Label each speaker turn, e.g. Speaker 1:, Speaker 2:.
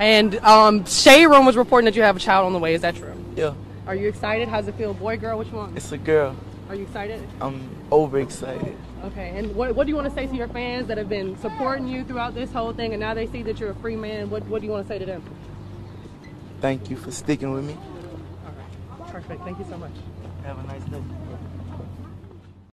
Speaker 1: And Shade Room was reporting that you have a child on the way. Is that true?
Speaker 2: Yeah.
Speaker 1: Are you excited? How's it feel? Boy, girl, which one?
Speaker 2: It's a girl.
Speaker 1: Are you excited?
Speaker 2: I'm overexcited.
Speaker 1: Okay, and what do you want to say to your fans that have been supporting you throughout this whole thing, and now they see that you're a free man? What do you want to say to them?
Speaker 2: Thank you for sticking with me.
Speaker 1: All right, perfect. Thank you so much.
Speaker 2: Have a nice day.